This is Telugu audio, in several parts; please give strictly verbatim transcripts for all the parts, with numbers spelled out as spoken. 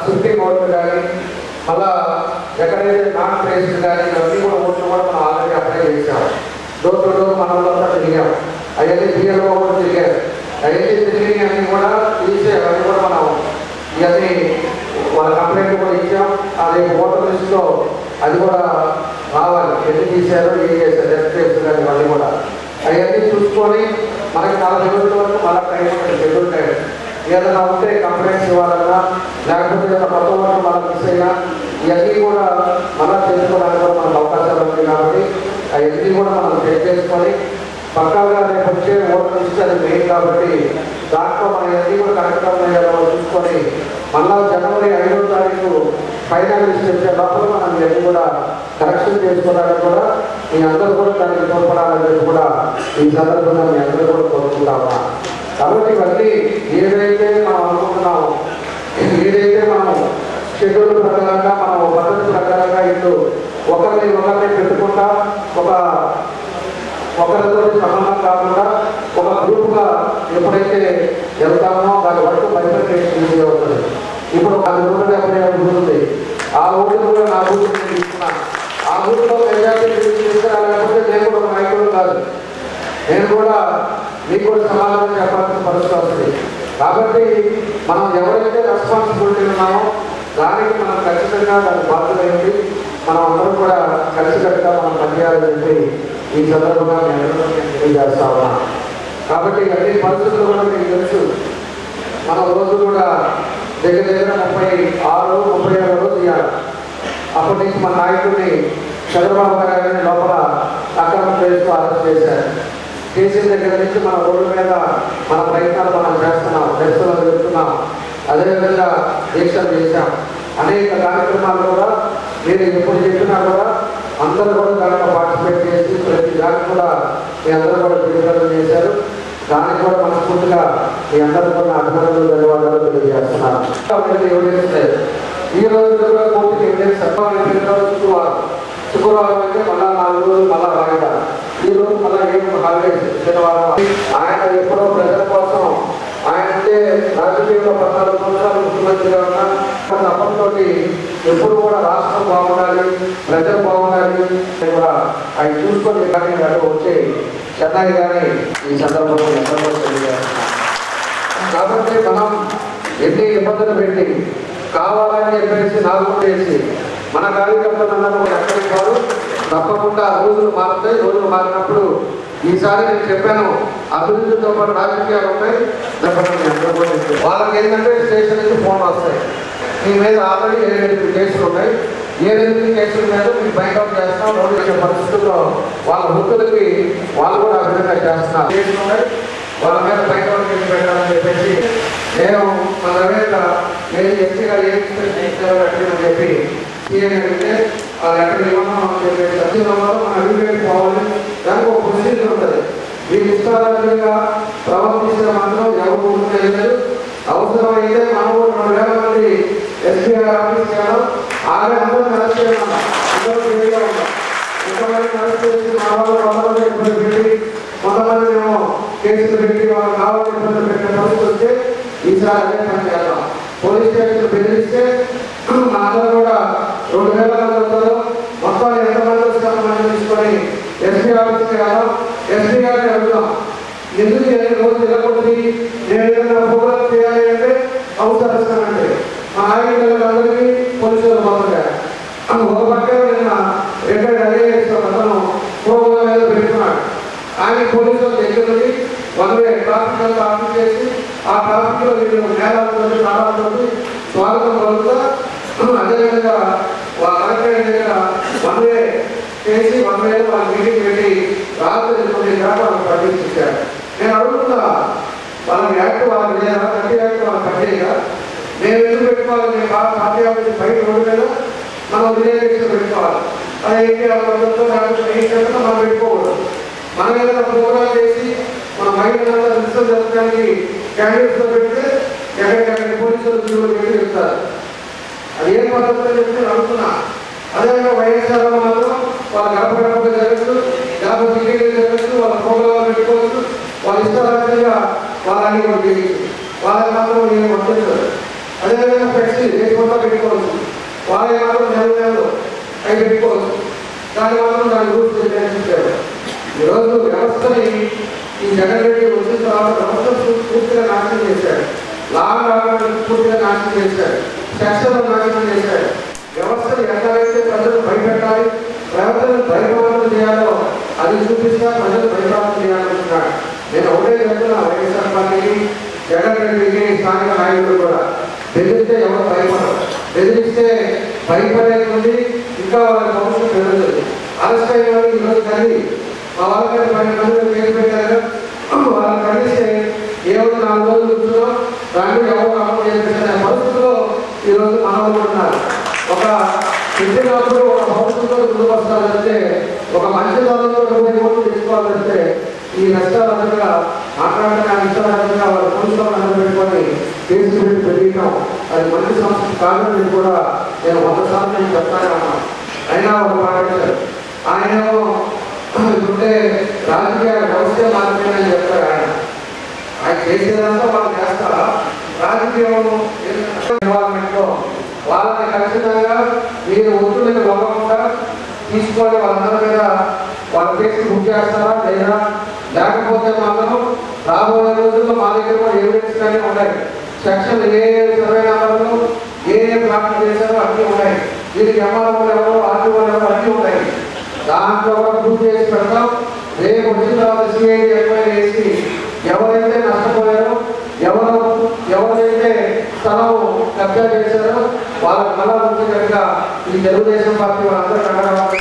స్క్రిప్టింగ్ ఓట్లు కానీ మళ్ళా ఎక్కడైతే నాన్ ప్లేస్డ్ కానీ ఇవన్నీ కూడా ఓట్లు కూడా మనం ఆల్రెడీ అప్లై చేసాం. డోర్ టు డోర్ మన వాళ్ళంతా తిరిగాం. అవన్నీ బిఎల్ఓ కూడా తిరిగారు. అవన్నీ తిరిగి అన్నీ కూడా తీసే అవన్నీ కూడా మనం ఇవన్నీ వాళ్ళ కంప్లైంట్ కూడా ఇచ్చాం. అదే ఓటర్ లిస్టులో అది కూడా రావాలి, ఎన్ని తీశారో ఏం చేశారు ఎక్స్ప్రెస్ కానీ మళ్ళీ కూడా అవన్నీ చూసుకొని మనకి నలభై రోజుల వరకు మళ్ళీ టైం ఉంటుంది. షెడ్యూల్ టైం ఏదైనా ఉంటే కంప్లైంట్స్ ఇవ్వాలన్నా లేకపోతే ఏదైనా కొత్త ఓటర్ మనం మిస్ అయినా ఇవన్నీ కూడా మళ్ళీ చేసుకోవడానికి కూడా మనకు అవకాశాలు ఉంటాయి. కాబట్టి అవన్నీ కూడా మనం చెక్ చేసుకొని పక్కాగా రేపు వచ్చే ఓటర్ లిస్ట్ అది మెయిన్ కాబట్టి దాంట్లో మనం ఇవన్నీ కూడా కరెక్ట్గా ఉన్నాయో చూసుకొని మళ్ళా జనవరి ఐదో తారీఖు ఫైనల్ లిస్ట్ వచ్చే లోపల మనం ఇవన్నీ కూడా కరెక్షన్ చేసుకోవడానికి కూడా మీ అందరూ కూడా దానికి తోడ్పడాలని కూడా ఈ సందర్భంగా మీ అందరూ కూడా కోరుకుంటామా. కాబట్టి ఇవన్నీ ఏదైతే మనం అనుకుంటున్నామో ఏదైతే మనం షెడ్యూల్ ప్రకారంగా మనం పద్ధతి ప్రకారంగా ఇల్లు ఒకరిని ఒకరిని పెట్టుకుంటా ఒక ఒకరితో సంబంధం కాకుండా ఒక గ్రూప్గా ఎప్పుడైతే వెళ్తామో దాని వరకు బైఫర్కేషన్ ఈజీ అవుతుంది. ఇప్పుడు ఒక నూట డెబ్బై ఐదు ఉంటుంది. ఆ ఓటు కూడా నా ఊరు నేను తీసుకున్నాను. ఆ ఊరిలో మెజారిటీ తీసుకురాలేకపోతే నేను కూడా ఒక నాయకుడు కాదు, నేను కూడా మీకు కూడా సమాధానం చెప్పాల్సిన పరిస్థితి వస్తుంది. కాబట్టి మనం ఎవరైతే రెస్పాన్సిబిలిటీ ఉన్నామో దానికి మనం ఖచ్చితంగా దాని బాధ్యత ఏంటి మనం అందరం కూడా కలిసికట్టుగా మనం పనిచేయాలని చెప్పి ఈ సందర్భంగా నేను తెలియజేస్తా ఉన్నా. కాబట్టి అన్ని పరిస్థితులు కూడా మీకు తెలుసు. మన రోజు కూడా దగ్గర దగ్గర ముప్పై ఆరు ముప్పై ఏడు రోజు ఇవ్వాలి. అప్పటి నుంచి మన నాయకుడిని చంద్రబాబు గారిని లోపల అక్రమ కేసులో అరెస్ట్ చేశారు. కేసీల దగ్గర నుంచి మన రోడ్డు మీద మన ప్రయత్నాలు మనం చేస్తున్నాం, దర్శనం జరుగుతున్నాం, అదేవిధంగా దీక్షలు చేశాం. అనేక కార్యక్రమాలు కూడా మీరు ఎప్పుడు చెప్పినా కూడా అందరూ కూడా దాంట్లో పార్టిసిపేట్ చేసి ప్రతి దానికి కూడా మీ అందరూ కూడా విడుదల చేశారు. దానికి కూడా మనస్ఫూర్తిగా మీ అందరూ కూడా అభినందనలు ధన్యవాదాలు తెలియజేస్తున్నాను. ఎవిడెన్స్ లేదు. ఈ రోజు కూడా కోర్టుకి ఎవిడెన్స్ శుక్రవారం శుక్రవారం అయితే మళ్ళా నాలుగు రోజులు మళ్ళా వాయిదా. ఈ రోజు మళ్ళా ఏడు హాలిడేస్ శనివారం. ఆయన ఎప్పుడో ప్రజల కోసం ఆయన అంటే రాజకీయంలో పద్నాలుగు సంవత్సరాలు ముఖ్యమంత్రిగా ఉన్న తప్పంతో ఎప్పుడు కూడా రాష్ట్రం బాగుండాలి, ప్రజలు బాగుండాలి కూడా ఆయన చూసుకొని కానీ అటు వచ్చి చెన్నై కానీ ఈ సందర్భంలో ఎంతో తెలియజేస్తున్నాం. కాబట్టి మనం ఎన్ని ఇబ్బందులు పెట్టి కావాలని చెప్పేసి నాలుగు చేసి మన కార్యకర్తలందరూ ఎక్కడికి వారు తప్పకుండా రోజులు మారుతాయి. రోజులు మారినప్పుడు ఈసారి నేను చెప్పాను అభివృద్ధితో పాటు రాజకీయాలు ఉంటాయి. వాళ్ళకి ఏంటంటే స్టేషన్ నుంచి ఫోన్ వస్తాయి, మీ మీద ఆల్రెడీ ఏడెనిమిది కేసులు ఉన్నాయి, ఏడెనిమిది కేసుల మీద మీకు బైక్ అవుట్ చేస్తాం. నోటీస్ పరిస్థితుల్లో వాళ్ళ వృత్తులకి వాళ్ళు కూడా ఆ విధంగా చేస్తున్నారు. కేసులు ఉన్నాయి, వాళ్ళ మీద బైక్ అవుట్ కేసు పెట్టాలని చెప్పేసి నేను మన మీద నేను ఎస్సీ గారు ఏం పెట్టాలని చెప్పి సీఎం అడిగితే ఆ లెటర్ ఇవ్వమని చెప్పేసి అర్జీలో మన అభివృద్ధి పోవాలి. దానికి ఒక ప్రొసీజర్ ఉంటుంది. మీరు ఇష్టారాజ్యంగా ప్రవర్తించిన మాత్రం ఎవరు లేదు. అవసరమైతే మనం రెండు వేల మంది ఎస్పీఆర్ ఆఫీస్ కాదు ఆగే అందరూ అరెస్ట్ చేయమన్నా అందరూ ఫ్రీగా ఉన్నాం. కొంతమంది అరెస్ట్ చేసి మా వాళ్ళు కొంతమంది ఇబ్బంది పెట్టి కొంతమంది మేము కేసులు పెట్టి వాళ్ళు కావాలని ఇబ్బంది పెట్టిన పరిస్థితి వస్తే ఈసారి అదే పని చేద్దాం. పోలీస్ స్టేషన్ బెదిరిస్తే మా అందరూ కూడా రెండు వేల మంది వస్తారు, మొత్తం ఎంతమంది వస్తారు మంది తీసుకొని ఎస్పీ ఆఫీస్కి రావడం, ఎస్పీ గారిని అడుగుదాం ఎందుకు నేను రోజు నిలబడి నేను ఏదైనా ప్రోగ్రాం చేయాలి అంటే అవసరస్తానంటే మా నాయకులందరికీ పోలీసులు మొదలుగా ఒక పక్క నిన్న రిటైర్డ్ ఐఏఎస్ అతను ప్రోగ్రాం ఏదో పెట్టుకున్నాడు. ఆయన పోలీసులు దగ్గర నుండి వన్ వే ట్రాఫిక్ అంతా ఆఫీస్ చేసి ఆ ట్రాఫిక్ లో వీళ్ళు నేరాలతో నారాలతో స్వాగతం పలుకుతా అదేవిధంగా కలెక్టరేట్ దగ్గర వన్ వే చేసి వన్ వే వాళ్ళ మీటింగ్ పెట్టి రాత్రి కొన్ని గ్రామాలకు ప్రకటించారు. నేను అడుగుతున్నా వాళ్ళకి యాక్ట్ వాళ్ళకి లేదా ప్రతి యాక్ట్ వాళ్ళకి పనిచేయగా మేము ఎందుకు పెట్టుకోవాలి? మేము బాగా పార్టీ ఆఫీస్ బయట రోడ్డు మీద మనం విలేజ్ పెట్టుకోవాలి. అదే పద్ధతితో లేకపోతే మనం పెట్టుకోకూడదు. మనం ఏదైనా ప్రోగ్రాం చేసి మన మహిళలంతా రిజిస్టర్ జరగడానికి క్యాండిడేట్స్లో పెడితే ఎక్కడికక్కడ పోలీసులు తిరుగులు పెట్టి చెప్తారు. అది ఏ పద్ధతిలో చెప్తే అడుగుతున్నా. అదేవిధంగా వైఎస్ఆర్ మాత్రం వాళ్ళ గడప గడప జరగచ్చు, గడప టికెట్లు జరగచ్చు, వాళ్ళ ప్రోగ్రాలు పెట్టుకోవచ్చు, వాళ్ళ ఇష్టారాజ్యంగా వాళ్ళని కూడా చేయొచ్చు. వాళ్ళ మాత్రం నేను వర్తించదు. అదేవిధంగా ఫ్లెక్సీ దేశంలో పెట్టుకోవచ్చు, వాళ్ళ మాత్రం నెల నెలలు అవి పెట్టుకోవచ్చు, దాని మాత్రం దాని రూల్స్ నిర్ణయించారు. ఈరోజు వ్యవస్థని ఈ జగన్ రెడ్డి వచ్చిన తర్వాత వ్యవస్థ పూర్తిగా నాశనం చేశాడు, లాగా పూర్తిగా నాశనం చేశాడు, సెక్షన్లు నాశనం చేశాడు. వ్యవస్థను ఎక్కడైతే ప్రజలు భయపెట్టాలి, ప్రజలను భయప్రదం చేయాలో అది చూపిస్తా ప్రజలు భయప్రదం చేయాలనుకుంటున్నాడు. నేను ఒకటే చెప్తున్నా, వైఎస్ఆర్ పార్టీకి జగన్ రెడ్డికి స్థానిక నాయకులు కూడా బెదిరిస్తే ఎవరు భయపడరు, బెదిరిస్తే భయపడేది ఇంకా వాళ్ళ భవిష్యత్తు పెరుగుతుంది. అరెస్ట్ అయిన వాళ్ళు ఈరోజు కలిగి మా వాళ్ళకి పన్నెండు మంది పేరు పెట్టారు, వాళ్ళని కలిస్తే ఏమైనా నాలుగు రోజులు కూర్చున్నాం దాన్ని ఎవరు అమలు చేసిన పరిస్థితుల్లో ఈరోజు మనవాళ్ళు ఉన్నారు. ఒక పెట్టినప్పుడు ఒక భవిష్యత్తులో ముందుకు వస్తారంటే, ఒక మంచి ధరలో ఇరవై ఓట్లు తెచ్చుకోవాలంటే ఈ నష్టాలంతా మాట్లాడిన ఇష్టాలంతా వాళ్ళ ప్రభుత్వం పెట్టుకొని కేసు పెట్టి పెట్టడం అది మంచి సంస్థ కాదని కూడా నేను వంద సార్లు నేను చెప్తానే ఉన్నాను. అయినా వాళ్ళు మాట్లాడారు. ఆయనేమో ఉంటే రాజకీయ వ్యవస్థ మాత్రమేనని చెప్తారు. ఆయన ఆయన చేసేదంతా వాళ్ళు చేస్తారా? రాజకీయం ఇన్వాల్వ్మెంట్లో వాళ్ళని ఖచ్చితంగా మీరు ఒత్తులను ఇవ్వకుండా తీసుకొని వాళ్ళందరి మీద వాళ్ళ కేసు బుక్ చేస్తారా లేదా? లేకపోతే మాత్రం రాబోయే రోజుల్లో మా దగ్గర కూడా ఎవిడెన్స్ కానీ ఉన్నాయి. సెక్షన్ ఏ సర్వే నెంబర్లు ఏ ఏ ప్లాట్లు చేశారో అన్నీ ఉన్నాయి. వీరికి ఎంఆర్ఓ ఎవరో ఆర్టీఓ ఎవరో అన్నీ ఉన్నాయి. దాంట్లో కూడా బుక్ చేసి పెడతాం. రేపు వచ్చిన తర్వాత సిఐడి ఎంక్వైరీ చేసి ఎవరైతే నష్టపోయారో, ఎవరు ఎవరైతే స్థలం కబ్జా చేశారో వాళ్ళకి మళ్ళా వచ్చేటట్టుగా ఈ తెలుగుదేశం పార్టీ వాళ్ళందరూ కట్టడం.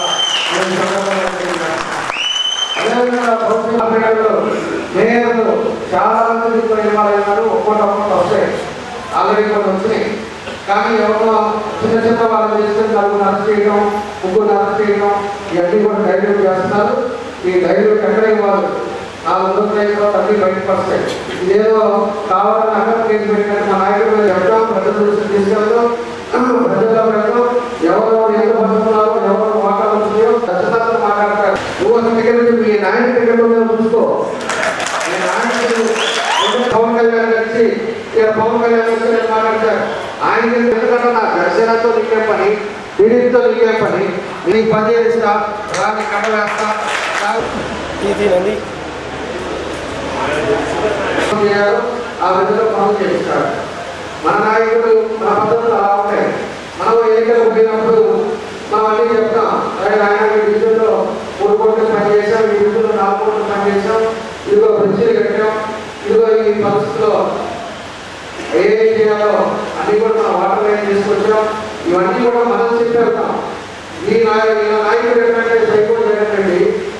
అదేవిధంగా మేయర్లు చాలా మంది ఇప్పుడు ఇన్వాల్వ్ అయినారు. ఒక్కొక్కటి ఒక్కొక్కటి వస్తాయి, ఆల్రెడీ కొన్ని వచ్చినాయి. కానీ ఎవరో చిన్న చిన్న వాళ్ళు చేసుకుని నలుగురు అరెస్ట్ చేయడం, ముగ్గురు అరెస్ట్ చేయడం ఇవన్నీ కూడా డైల్యూట్ చేస్తున్నారు. ఈ డైల్యూట్ ఎక్కడ ఇవ్వాలి? నాలుగు రోజులు అయిన తర్వాత అన్నీ బయటకు వస్తాయి. ఇదేదో కావాలని అక్కడ కేసు పెట్టినట్టు మా నాయకులు చెప్తాం, ప్రజల దృష్టి తీసుకెళ్తాం, ప్రజల్లో పెడతాం. ఎవరెవరు ఎంత పడుతున్నారో, ఎవరు వాటాలు వస్తున్నాయో ఖచ్చితంగా మాట్లాడతారు. నువ్వు అసలు టికెట్ మీ నాయకుడి టికెట్ ఉందో చూసుకో. మీ నాయకుడు పవన్ కళ్యాణ్ కలిసి ఇక్కడ పవన్ కళ్యాణ్ వచ్చి మాట్లాడతారు. ఆయన ఎందుకంటే నా దర్శనంతో నీకేం పని, టీడీపీతో నీకేం పని, నీకు పని చేస్తా రాని కట్ట వేస్తా ఆ విధంగా పనులు చేస్తాడు. మన నాయకుడు మన పద్ధతులు అలా ఉంటాయి. మనం ఎన్నికలు పోయినప్పుడు మనం అన్నీ చెప్తాం, ఆయన ఈ విధుల్లో మూడు కోట్లు పని చేసాం, ఈ విధుల్లో నాలుగు కోట్లు పని చేసాం, ఇదిగో బ్రిడ్జిలు కట్టాం, ఇదిగో ఈ పరిస్థితుల్లో ఏ చేయాలో అన్ని కూడా మనం వాటర్ లైన్ తీసుకొచ్చాం. ఇవన్నీ కూడా మనం చెప్పేస్తాం. ఈ నాయకుడు ఏంటంటే సైకోడ్ జగన్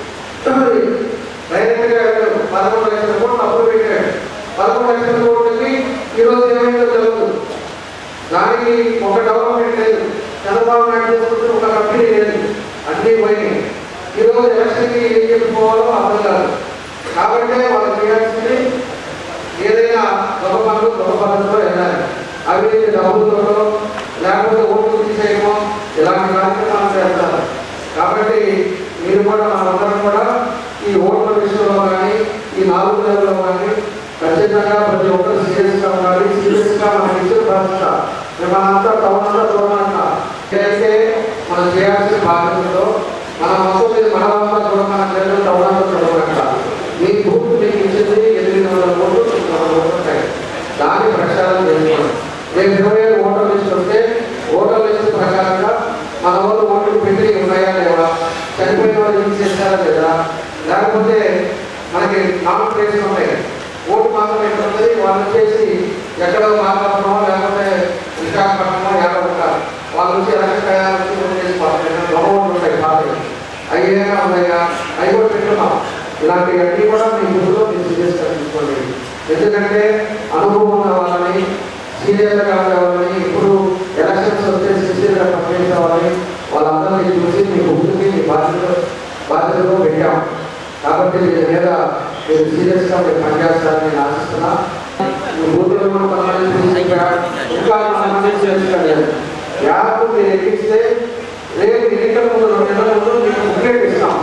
డైరెక్ట్గా పదకొండు లక్షల కోట్లు అప్పు పెట్టాడు. పదకొండు లక్షల కోట్లకి ఈరోజు ఏమైందో తెలియదు. దానికి ఒక డెవలప్మెంట్ లేదు. చంద్రబాబు నాయుడు చేసుకుంటే ఒక కంపెనీ లేదు, అన్నీ పోయినాయి. ఈరోజు ఎలక్షన్కి ఏం చెప్పుకోవాలో అర్థం కాదు. కాబట్టి వాళ్ళు చేయాల్సింది ఏదైనా గొప్ప పనులు గొప్ప పద్ధతిలో వెళ్ళాలి. అవినీతి డబ్బులతో లేకపోతే ఓట్లు తీసేయమో ఇలాంటి కార్యక్రమాలు చేస్తారు. కాబట్టి మీరు కూడా మనందరం కూడా ఈ ఓట్ల విషయంలో కానీ ఈ నాలుగు నెలల్లో కానీ ఖచ్చితంగా ప్రతి ఒక్కరు సీరియస్గా ఉండాలి. సీరియస్గా మనం ఇచ్చిన బాధ్యత మనంతా టౌన్ అంతా చూడాలంట. ఏదైతే మనం చేయాల్సిన బాధ్యతలో మన మొత్తం మీద మన వల్ల చూడమన్న ప్రజలు టౌన్ అంతా చూడమంట. మీ బూత్ మీకు ఇచ్చింది ఎనిమిది వందల ఓట్లు తొమ్మిది వందల ఓట్లు ఉంటాయి. దాన్ని ప్రక్షాళన చేసుకోండి. రేపు ఇరవై ఏడు ఓటర్ లిస్ట్ వస్తే ఓటర్ లిస్ట్ ప్రకారంగా మన వాళ్ళు ఓట్లు పెట్టి ఉన్నాయా లేదా, చనిపోయిన వాళ్ళు ఏం చేశారా లేదా, లేకపోతే మనకి కాంపిటీషన్ ఉన్నాయి. ఓటు మాత్రం ఎక్కడ ఉంటుంది, వాళ్ళు వచ్చేసి ఎక్కడో మాట్లాడటమో లేకపోతే విశాఖపట్నమో ఎక్కడ ఉంటారు. వాళ్ళు వచ్చి ఎలక్షన్ వచ్చి ఓటు చేసుకోవాలి. ఓట్లు ఉంటాయి పార్టీ అవి ఏమైనా ఉన్నాయా, అవి కూడా పెట్టున్నాం. ఇలాంటివన్నీ కూడా మీ ముందులో మీరు సీరియస్ తీసుకోండి. ఎందుకంటే అనుభవం ఉన్న వాళ్ళని, సీరియస్గా ఉండే వాళ్ళని, ఇప్పుడు ఎలక్షన్స్ వస్తే సీరియస్గా పనిచేసే వాళ్ళని వాళ్ళందరినీ చూసి మీ ముందుకి మీ బాధ్యత బాధ్యతలో పెట్టాం. కాబట్టి దీని మీద మీరు సీరియస్గా మీరు పనిచేస్తారని నేను ఆశిస్తున్నా. మీ బూతులు కూడా కొంతమంది ఇంకా కొంతమంది చేస్తాను. యాప్ మీరు ఎక్కిస్తే రేపు ఎన్నికల ముందు రెండు నెలల ముందు మీకు బుక్లెట్ ఇస్తాం.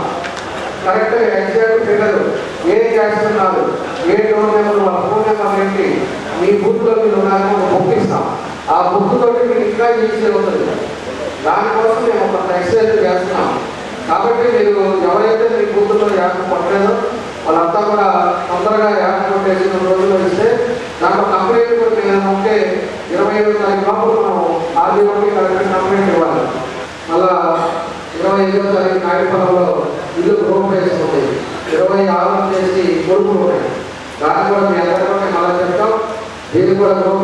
కరెక్ట్గా ఎగ్జాక్ట్ ఫిగర్ ఏం చేస్తున్నారు, ఏ డోర్ నెంబర్, వాళ్ళ ఫోన్ నెంబర్ ఏంటి, మీ బుక్లో మీరు ఉన్నారని ఒక బుక్ ఇస్తాం. ఆ బుక్ తోటి మీకు ఇంకా ఈజీ అవుతుంది. దానికోసం మేము ఒక ఎక్సర్సైజ్ చేస్తున్నాం. కాబట్టి మీరు ఎవరైతే మీ బుక్లో యాప్ కొట్టలేదో వాళ్ళంతా కూడా తొందరగా యాప్ కొట్టేసిన రోజుల్లో ఇస్తే దాంట్లో కంప్లైంట్ కూడా మేము ఉంటే ఇరవై ఐదో తారీఖు లోపల మనం ఆర్డీఓకి కలెక్టర్ కంప్లైంట్ ఇవ్వాలి. మళ్ళా ఇరవై ఐదో తారీఖు నాయుడుపాలెంలో ఇల్లు గ్రూప్ వేసుకుంది. ఇరవై ఆరు చేసి కొడుకులు ఉన్నాయి. దాన్ని కూడా మీ అందరూ మళ్ళీ చెప్తాం. దీన్ని కూడా